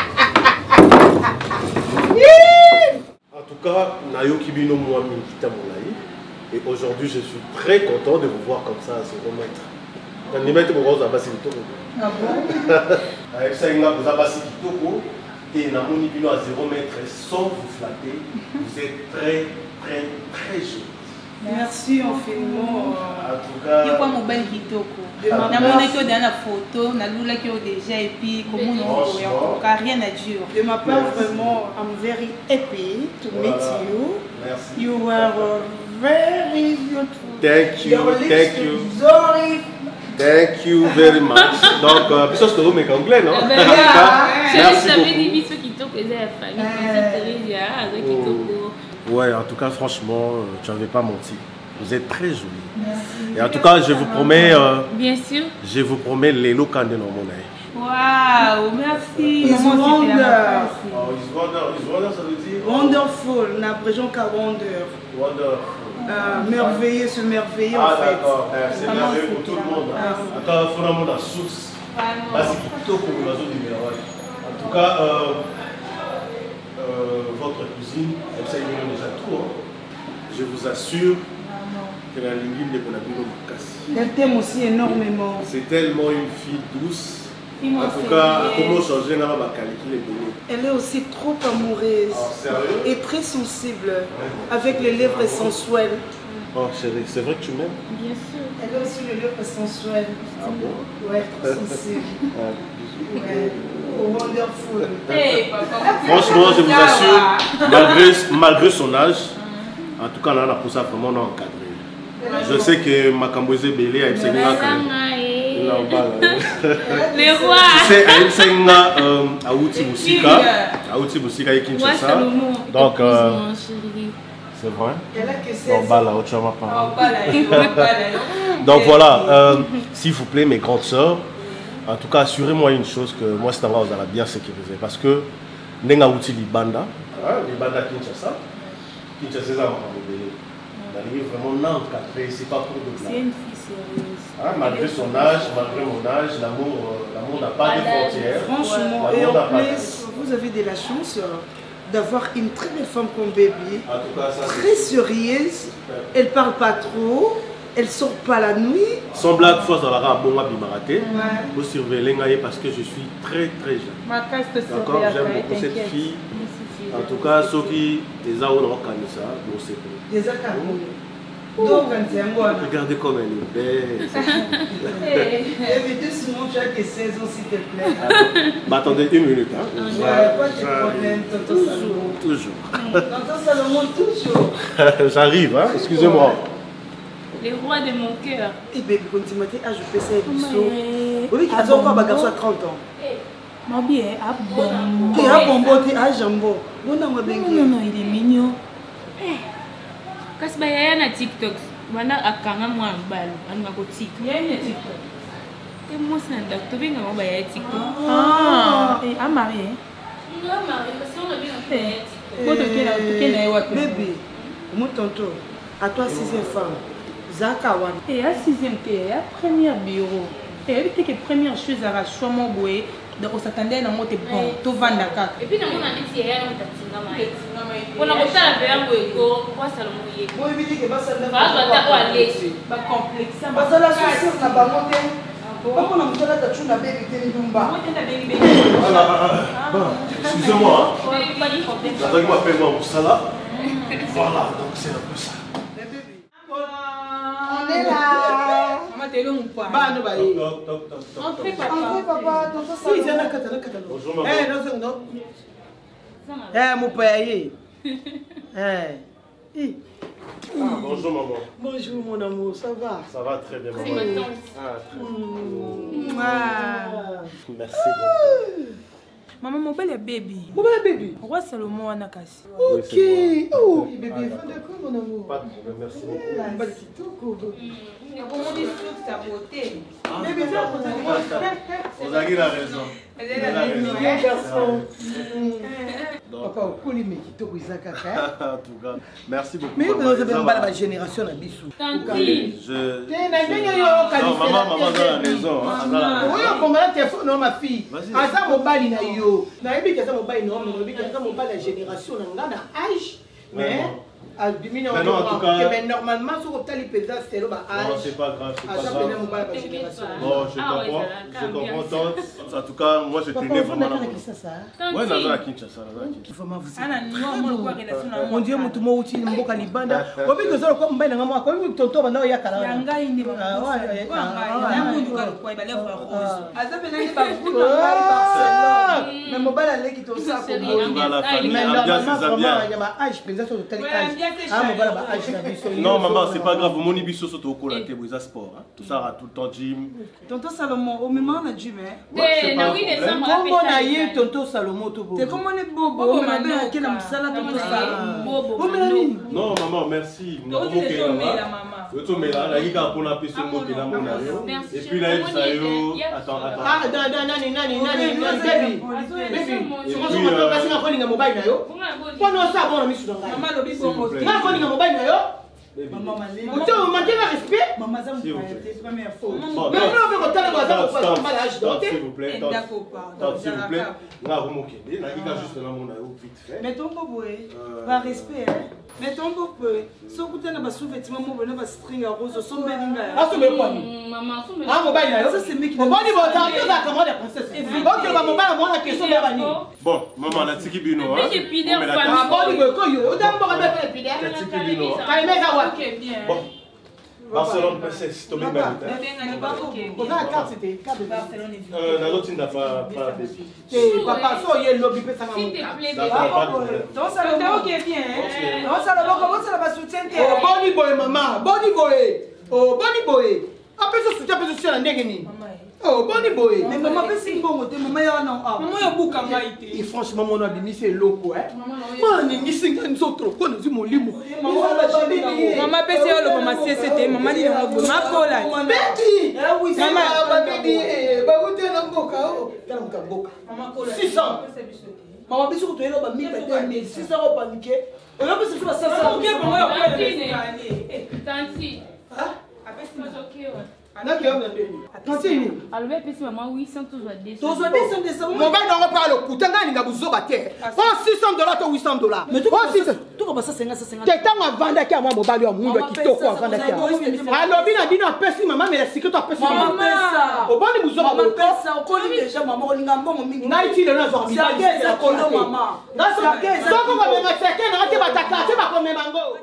En tout cas, Nayo Kibino Mouami Kitamoulaï. Et aujourd'hui, je suis très content de vous voir comme ça, à se remettre. Quand vous mettez mon rose à Bassi Kitoko. Ah bon? Avec ça, il y a Bassi Kitoko. Et Namoni Bino à zéro mètre sans vous flatter. Vous êtes très, très, très joli. Merci infiniment. En tout cas, il y a quoi mon bel kitoko. Na mona ki dans la photo, na lula ki déjà et puis comment on a rien à dire. De ma part vraiment, I'm very happy to meet you. Merci. You are very beautiful. Thank you, thank you. Sorry. Thank you very much. Donc, euh, puis ça, c'est le anglais, non? Merci beaucoup. Ouais, en tout cas, franchement, tu n'avais pas menti. Vous êtes très jolie. Merci. Et en tout cas, je vous promets... Euh, Bien sûr. Je vous promets les locaux de nos monnaies. Waouh, merci. It's wonder. Oh, it's wonder, it's wonder, ça veut dire? Wonderful, n'a besoin qu'à wonder. Wonderful. Euh, merveilleux, se merveiller ah, en fait. D'accord, eh, c'est merveilleux pour tout le monde. Attends, il faut vraiment la source. En tout cas, euh, euh, votre cuisine, elle sait déjà trop. Je vous assure que la ligne de Bonabino me casse. Elle t'aime aussi énormément. C'est tellement une fille douce. En tout cas, comment changer n'a pas calculé. Elle est aussi trop amoureuse. Oh, sérieux? Et très sensible, avec les lèvres sensuelles. Oh chérie, c'est vrai que tu m'aimes? Bien sûr. Elle a aussi les lèvres sensuelles. Ah bon? Ouais, trop sensible. Ouais. Oh, wonderful. Hey, papa. Franchement, je vous assure, malgré, malgré son âge, en tout cas, là, on a pour ça vraiment encadré. Je sais que Makamboise Belé a été les rois. C'est Aïmsenga Aouti Boussika. Aouti Boussika et Kinshasa. Donc, euh, c'est vrai. Donc, bah, là, autre chose, donc voilà, euh, s'il vous plaît, mes grandes sœurs, en tout cas, assurez-moi une chose, que moi, c'est un gars, vous allez bien sécuriser. Parce que, Nenga Aouti Libanda, Libanda Kinshasa, Kinshasa, c'est un vraiment encadré, c'est pas pour de blague. C'est une fille sérieuse. Hein, malgré son âge, malgré mon âge, l'amour n'a pas de frontières. Franchement, et en plus, vous avez de la chance d'avoir une très belle femme comme Baby. En tout cas, ça, très sérieuse, elle parle pas trop, elle sort pas la nuit. Son blague force dans la rare bon Bimaraté. Vous surveillez parce que je suis très très jeune. D'accord, j'aime beaucoup cette fille. En tout cas, ceux qui les ont organisé ça, bon c'est bon. Des Donc, regardez comme elle est belle. Et deux Simon, tu as que seize ans, s'il te plaît. Bah, attendez une minute. Hein. Ouais, pas de problème, Tonton Salomon. Toujours. Tonton Salomon, toujours. J'arrive, hein. Excusez-moi. Les rois de mon cœur. Et bébé, quand tu m'as dit, ah, je fais ça et biseau. Oui, qui a encore un garçon à trente ans. Ma bien, ah bon. Tu as bon beau, tu as jambon. Non, non, non, il est mignon. Kasi ba yaya na TikTok wana akanga mwa mbalo anga ko TikTok yaya na TikTok e mosi na docteur binga mo ba yaya TikTok ah et a marié nga marié parce qu'on a bien fait TikTok ko to kena to kena e wapi bébé mon tonton à toi sixième femme Zaka wana et à sixième té à première bureau et elle était que première chose à choix mon boy donc on s'attendait à un mot bon tout vendre kaka et puis na mona neti yaya na tatinga mai on a kotala pe yango eko kwa Salomon ye moi bi dit que ba sala ba ba ta kwa le ba complexe ba sala sur na ba monte ba mona mutala ta chuna bébé te ndumba excusez-moi j'attends que m'appelle moi Moussala voilà donc c'est un peu ça on est là maman t'es long pas ba no ba yi entrez papa entrez papa donc ça oui c'est na katana katana eh non c'est non eh mon père eh eh ah, bonjour maman. Bonjour mon amour, ça va? Ça va très bien maman. C'est ma tante. Ah, très bien. Mmh. Ah. Merci beaucoup. Maman, mon bel baby. Mon bel baby. Roi Salomon Anakasi. Ok. Oui, oh, bébé, ah, d'accord mon amour. Pas de problème, merci beaucoup. Merci beaucoup. Comment dit sur sa beauté? Bébé, viens mon amour. Vous avez la raison. Vous avez la raison. Garçon. Papa, au colis, mais qui te brise à caca. En tout cas, merci beaucoup. Mais vous avez un bal à la génération à Bissou. Tanti. Je. Non, maman, maman a raison. Oui, on comprend le téléphone, non, ma fille. À ça, mon bal, il a eu. Na yebi que ça mon bal, non, mais yebi que ça mon bal la génération, on a un âge. Mais. À diminuer en tout cas. Mais normalement, sur le tel pesant, c'est le âge. Non, c'est pas grave, c'est pas grave. Bon, je comprends. Je comprends, tante. En tout cas, moi, je tenais vraiment. Ouais, dans la Kinshasa. Vraiment, vous êtes. Mon Dieu, mon tout mot utile, mon calibanda. On veut que ça, comme ben, on comme une tonton, maintenant, il y a qu'à la. Yanga, il est bon. Ah, ouais, ouais. Ah, ouais. Mais mon bal, elle est qui te ça pour moi. Mais normalement, vraiment, il y a ma âge, peut-être, sur le tel âge. Ah, mon bal, ma âge, non, maman, c'est pas grave. Mon ibiso saute au col à tes sport. Tout ça, tout le temps, gym. Tonton Salomon, au moment, on a gym, hein. Comment on a eu tonton Salomon, tout beau. C'est comme on est beau, beau, on a bien quel homme ça là, tonton Salomon. Non, maman, merci. Non, ok, maman. Mais là, il y a un peu de pression qui est là, mon ami. Et puis là, il y a attends, attends. Ah, non, non, non, non, non, non, baby. Baby, tu vois, on va passer à calling à mobile, là, yo. Quand on s'abonne, on a mis sur le maman, le bibeau. Tu vas calling à mobile, là, yo. Maman, maman, tu manques de respect? Maman, ça me fait pas mes fautes. Mais non, mais quand tu as le malade, s'il vous plaît. D'accord, pardon. S'il vous plaît. Là, vous moquez. Il y a juste là, mon vite fait. Mais ton beau, par respect, hein. Mais ton beau, si vous avez un sous-vêtement, vous avez un string à rose, son béninga. Ah, c'est quoi? Maman, c'est quoi? Ah, mon bail là. Ça, c'est mec qui. Bon, il va t'arrêter à commander la princesse. Ok, maman, maman, la question de la vanille. Bon, maman, la tiki bino. Mais j'ai pidé en famille. Ah, bon, il va quoi? Il va t'arrêter à la pidé. La tiki bino. Ok, bien. Bon. Barcelone, c'est tombé bien. Vous avez la carte, c'était carte de Barcelone. Euh, la l'autre, il n'a pas. Papa, so, il y a le lobby, ça va. S'il te plaît, donc ça va ok bien. Donc ça va comment ça va soutien. Oh, boni boy, maman. Boni boy. Oh, boni boy. Après ce soutien, après ce soutien, la négeni. Oh, boni boy. Mais maman, après c'est bon, maman, il y a un an. Maman, il y a beaucoup de maïté. Et franchement, mon ami, c'est loco, hein. Maman, il y a une autre. Quand nous sommes libres. Maman, maman, c'est le maman, c'était maman, il y a un peu ma cola. Baby. Maman, baby. Bah, vous êtes un boca. Maman, cola. six cents. Maman, bien sûr que tu es là, mais six cents euros paniqué. On a besoin de ça. Ça, ok, pour moi, on peut aller. Tanti. Hein? Après, c'est ok, ouais. Attention. Alors, mais si maman huit cents tous deux cents. Tous deux cents. Mon bail n'aura pas le coup. T'as gagné la bouzo batte. Oh six cents dollars ou huit cents dollars. Mais tout ça tout comme ça cinquante cinquante. T'es tant à vendre qu'à moi mon bail au monde qui toko à vendre qu'à. Alors bien dit na pesi maman mais c'est que toi pesi maman. Au bon bouzo maman pesa au connaît déjà maman olinga mbongo mingi. Na ici le na zo. C'est la colo maman. Na c'est la donc on va me faire que na te bataka te ba comme mango.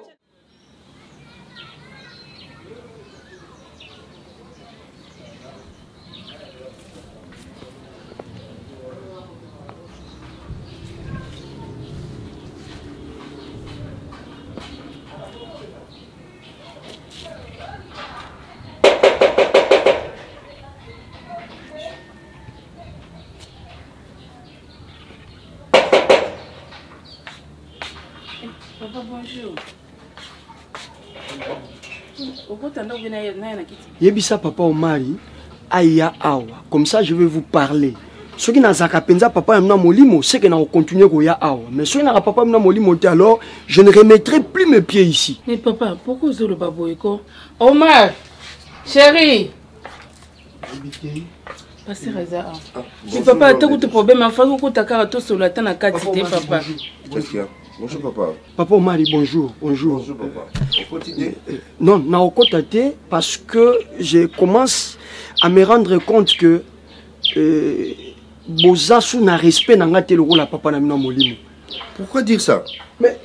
Papa, bonjour. Yebisa papa Omari, aya awa. Comme ça, je vais vous parler. Ce qui n'a pas penza papa amna molimo, c'est que n'a continuer ko ya awa. Mais ce qui n'a papa amna molimo, alors je ne remettrai plus mes pieds ici. Mais papa, pourquoi vous le baboyko? Omar, chérie. Passez Reza. Mais papa, tu as un problème, enfin, vous avez un peu sur la tête à quatre idées, papa. Bonjour papa. Papa Omari, bonjour. Bonjour. Bonjour papa. Au quotidien. Non, n'a au côté parce que je commence à me rendre compte que Bozasu n'a respect n'a pas le rôle à papa Namina Molimo. Pourquoi dire ça? Mais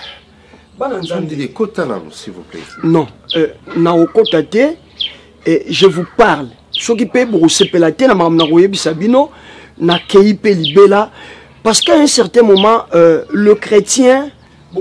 s'il vous plaît. Non, n'a au côté et je vous parle. Ce qui peut vous sepelater na mamna royebi sabino na keipe libela. Parce qu'à un certain moment, euh, le chrétien,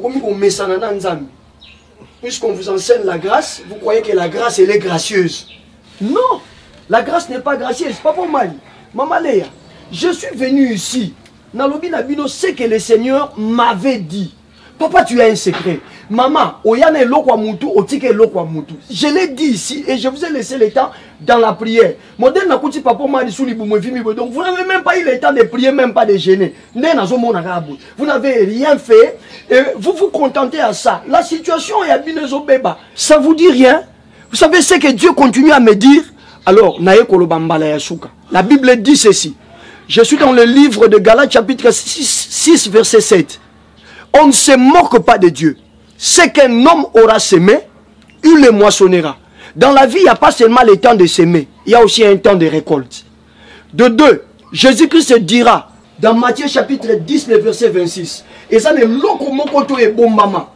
puisqu'on vous enseigne la grâce, vous croyez que la grâce, elle est gracieuse. Non, la grâce n'est pas gracieuse, c'est pas pour mal. Maman Léa, je suis venu ici. Nalobi Nabino, c'est que le Seigneur m'avait dit. Papa, tu as un secret. Maman, oyane lokwa mutu, otike lokwa mutu. Je l'ai dit ici et je vous ai laissé le temps dans la prière. Modèle n'a pas papa m'a sous donc vous n'avez même pas eu le temps de prier, même pas de gêner. Vous n'avez rien fait et vous vous contentez à ça. La situation est à Binezo Beba. Ça vous dit rien? Vous savez ce que Dieu continue à me dire? Alors, Nae Kolobambala Yasuka. La Bible dit ceci. Je suis dans le livre de Galates chapitre six verset sept. On ne se moque pas de Dieu. Ce qu'un homme aura semé, il le moissonnera. Dans la vie, il n'y a pas seulement le temps de s'aimer, il y a aussi un temps de récolte. De deux, Jésus-Christ dira dans Matthieu chapitre dix, le verset vingt-six, et ça n'est lokomokoto et bombama.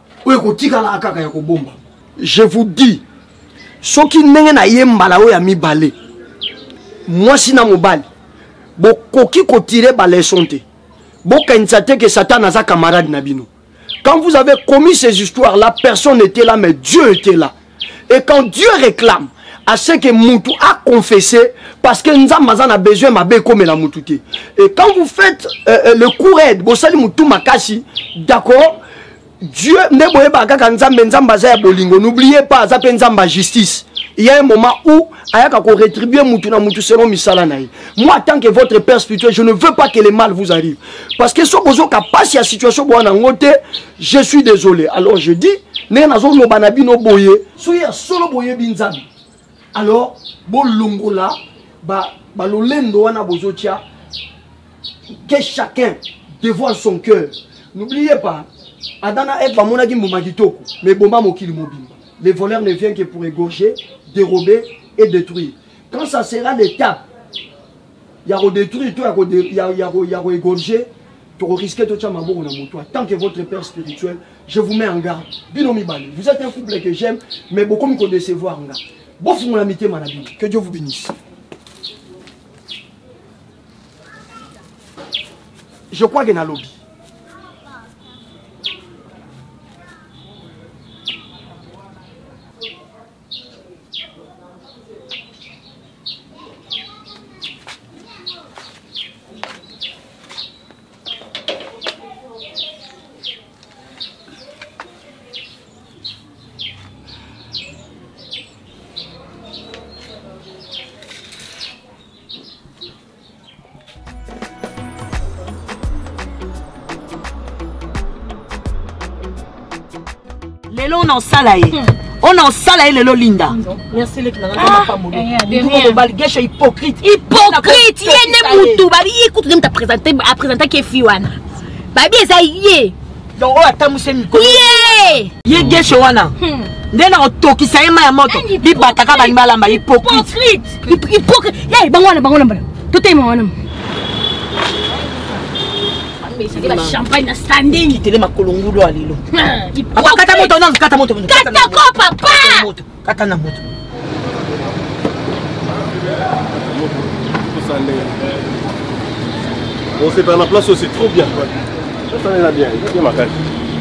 Je vous dis, ce qui n'est pas yembala ou yami balé, moi si na mobile, bokoki ko tirer balé sonte, bokansate que Satan a sa camarade nabino. Quand vous avez commis ces histoires-là, personne n'était là, mais Dieu était là. Et quand Dieu réclame à ce que Moutou a confessé, parce que Nzamazan a besoin de comme la Moutouté. Et quand vous faites euh, le courrier, vous savez Moutou Makashi, d'accord, Dieu n'oubliez pas Nzamba justice. il y a un moment où ayaka ko rétribuer mutu na mutu selon misala naï. Moi en tant que votre père spirituel, je ne veux pas que le mal vous arrive. Parce que si vous avez passé la situation pour je suis désolé. Alors je dis, ne nazo no banabi no boye, soya solo boye binzabi. Alors, bon longola, ba ba lolendo wana bozotia, que chacun dévoile son cœur. N'oubliez pas, Adana et Bamonagi Moumagitoko, mais Bomba Mokili Mobimba. Les voleurs ne viennent que pour égorger, dérober et détruire. Quand ça sera l'étape, il y a redétruire, il y a égorger, tu risques de faire un bon amour. Tant que votre père spirituel, je vous mets en garde. Binomi Bali, vous êtes un couple que j'aime, mais beaucoup me connaissez voir en garde. Bon, mon amitié, mon ami. Que Dieu vous bénisse. Je crois qu'il y a un lobby. On en salaye. On en salaye le Linda. Merci les gens. Gâche hypocrite. Hypocrite. Yene mutu. Babi écoute même ta présenter à présenter qui est fiwana. Babi ça yé. Donc on attend monsieur Miko. Yé. Yé gâche wana. Ndena otoki sa yema ya moto. Bi bataka ba ngala ma hypocrite. Hypocrite. Hypocrite. Yé bangwana bangwana. Tout est mwana. C'est la champagne standing. Qui te ma kolongulo alilo. Kata moto non, kata moto. Kata ko papa. Kata na moto. Bon, c'est pas la place, c'est trop bien. Ça en est là bien, bien ma cage.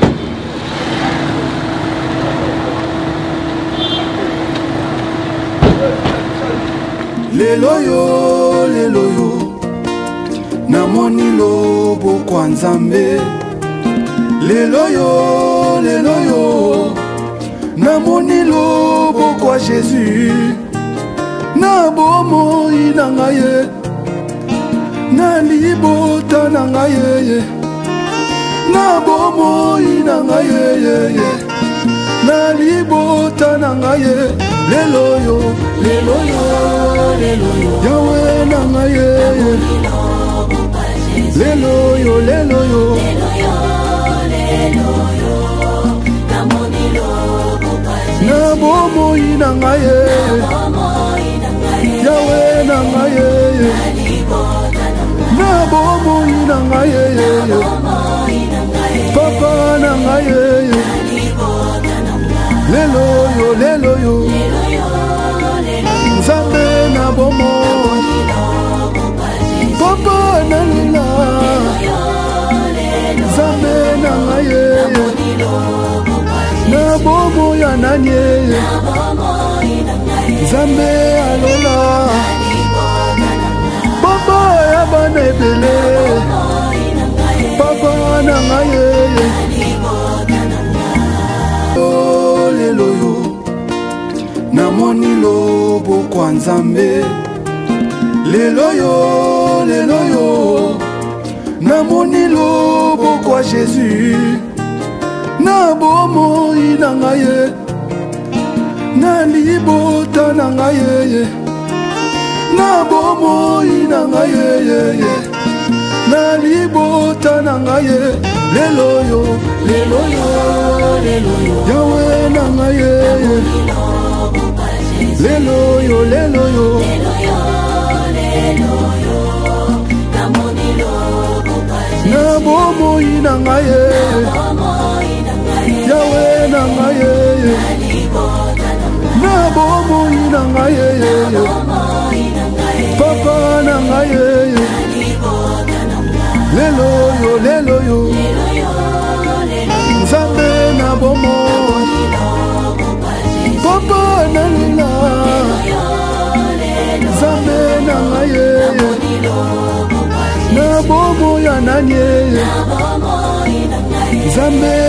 Les loyaux, les loyaux. Namoni lobo kwa nzambe lelo yo lelo yo namoni lobo kwa Jésus na bomo ina ngaye na libota na ngaye na bomo ina ngaye na libota na ngaye lelo yo lelo yo lelo yo yawe na ngaye Lelo yo, lelo yo, lelo yo, namoni lobo kwa na bomo ina ngaye, yawe na ngaye, na bomo ina ngaye, papa na ngaye, lelo yo, lelo yo, Nzambe na bomo. Papa nalila Zambe na ngaye na bomo ya nanye Zambe alola Papa ya bana ebele Papa na ngaye Lelo yo namoni lobo kwa Nzambe Lelo yo, lelo yo, namoni lobo kwa Jésus, na bomo ina ngaye, na libota na ngaye, na bomo ina ngaye, na libota na ngaye, lelo yo, lelo yo, lelo yo, yawe na ngaye, lelo yo, lelo yo. Na bomo ina ngaye yawe na ngaye na bomo ina ngaye papa na ngaye lelo yo lelo yo Nzambe na bomo papa na lila Nzambe na ngaye na bomo ya nanye Nzambe